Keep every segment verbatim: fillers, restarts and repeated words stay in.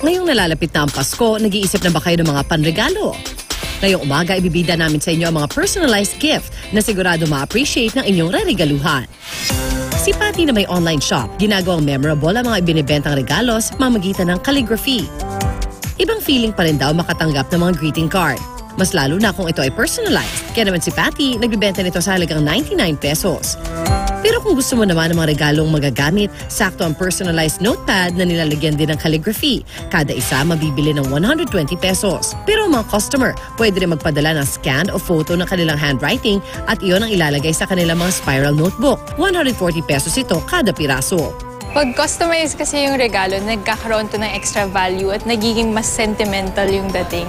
Ngayong nalalapit na ang Pasko, nag-iisip na ba kayo ng mga panregalo? Ngayong umaga, ibibida namin sa inyo ang mga personalized gift na sigurado ma-appreciate ng inyong reregaluhan. Si Patty na may online shop, ginagawang memorable ang mga ibinibentang regalo sa pamamagitan ng calligraphy. Ibang feeling pa rin daw makatanggap ng mga greeting card. Mas lalo na kung ito ay personalized. Kaya naman si Patty, nagbibenta nito sa halagang ninety-nine pesos. Pero kung gusto mo naman ng mga regalong magagamit, sakto ang personalized notepad na nilalagyan din ng calligraphy. Kada isa mabibili ng one hundred twenty pesos. Pero ang mga customer, pwede rin magpadala ng scan o photo ng kanilang handwriting at iyon ang ilalagay sa kanilang mga spiral notebook. one hundred forty pesos ito kada piraso. Pag customize kasi yung regalo, nagkakaroon to ng extra value at nagiging mas sentimental yung dating.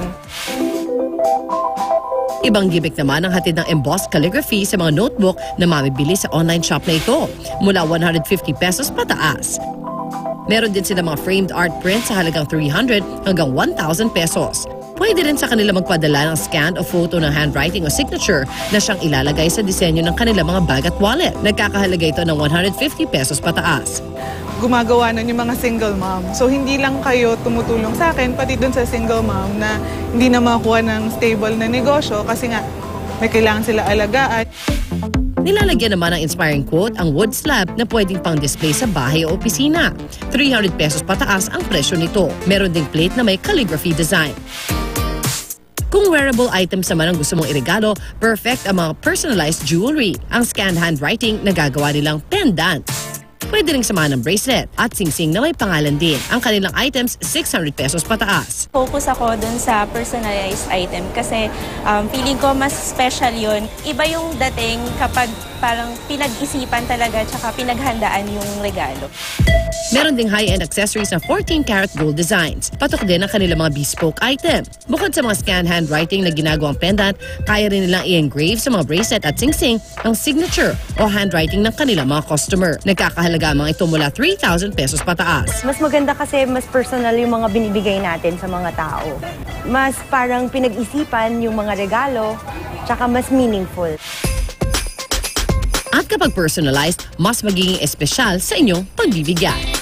Ibang gimmick naman ang hatid ng embossed calligraphy sa mga notebook na mamibili sa online shop na ito, mula one hundred fifty pesos pataas. Meron din sila mga framed art print sa halagang three hundred hanggang one thousand pesos. Pwede rin sa kanila magpadala ng scan o photo ng handwriting o signature na siyang ilalagay sa disenyo ng kanilang mga bag at wallet. Nagkakahalaga ito ng one hundred fifty pesos pataas. Gumagawa nun yung mga single mom. So hindi lang kayo tumutulong sa akin, pati dun sa single mom na hindi na makakuha ng stable na negosyo kasi nga may kailangan sila alagaan. Nilalagyan naman ng inspiring quote ang wood slab na pwedeng pang display sa bahay o opisina. three hundred pesos pataas ang presyo nito. Meron ding plate na may calligraphy design. Kung wearable items naman ang gusto mong iregalo, perfect ang mga personalized jewelry. Ang scanned handwriting na gagawa nilang pendant. Pwede ring samahan ng bracelet at singsing na may pangalan din. Ang kanilang items, six hundred pesos pataas. Focus ako dun sa personalized item kasi um, feeling ko mas special yun. Iba yung dating kapag parang pinag-isipan talaga tsaka pinaghandaan yung regalo. Meron ding high-end accessories na fourteen karat gold designs. Patok din ang kanilang mga bespoke item. Bukod sa mga scanned handwriting na ginagawang pendant, kaya rin nilang i-engrave sa mga bracelet at singsing ang signature o handwriting ng kanilang mga customer. Nagkakahalaga ang mga ito mula three thousand pesos pataas. Mas maganda kasi mas personal yung mga binibigay natin sa mga tao. Mas parang pinag-isipan yung mga regalo, tsaka mas meaningful. At kapag personalized, mas magiging espesyal sa inyong pagbibigay.